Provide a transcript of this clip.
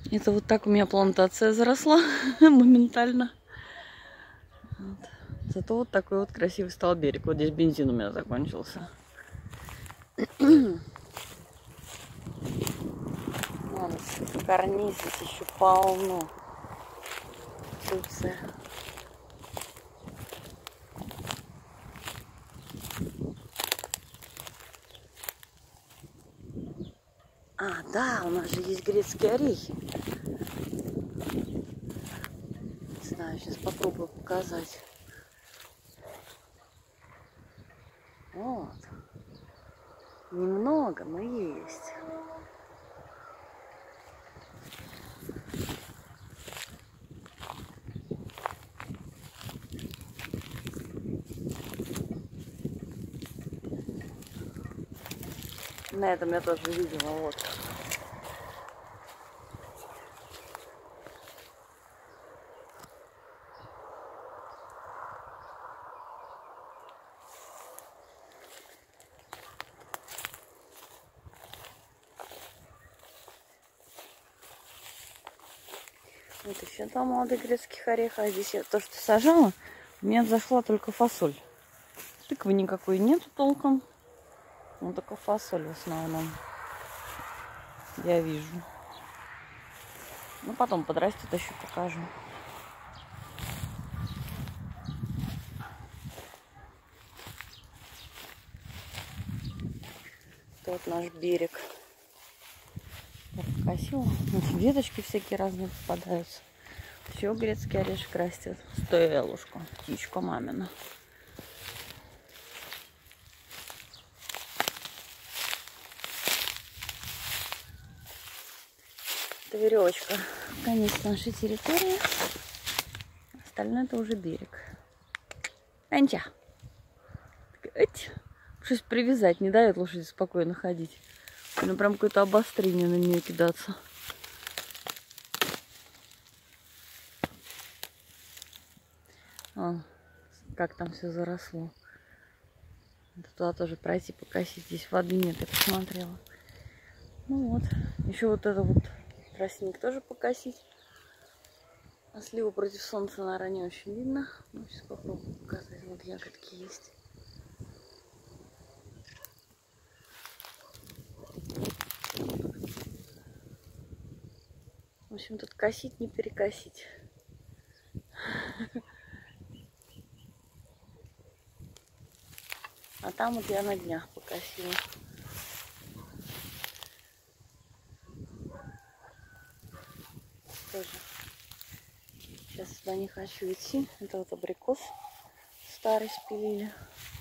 Это вот так у меня плантация заросла моментально. Вот. Зато вот такой вот красивый стал берег. Вот здесь бензин у меня закончился. Карниз здесь еще полно. Турция. А, да, у нас же есть грецкие орехи. Не знаю, сейчас попробую показать. Вот. Немного, но есть. На этом я тоже видела, вот. Вот еще два молодых грецких ореха. А здесь я то, что сажала, у меня зашла только фасоль. Тыквы никакой нету толком. Ну, только фасоль в основном. Я вижу. Ну, потом подрастет, еще покажу. Это вот наш берег. Так красиво. Вот веточки всякие разные попадаются. Еще грецкий орешек растет. Стелушка, птичка мамина. Это веревочка. Конец нашей территории. Остальное это уже берег. Анча. Что-то привязать не дает лошади спокойно ходить. Ну прям какое-то обострение на нее кидаться. О, как там все заросло. Туда тоже пройти, покосить. Здесь воды нет, я посмотрела. Ну вот. Еще вот это вот тростник тоже покосить. А сливу против солнца, наверное, не очень видно. Ну, сейчас попробую показать. Вот ягодки есть. В общем, тут косить, не перекосить. А там вот я на днях покосила. Тоже. Сейчас сюда не хочу идти. Это вот абрикос старый спилили.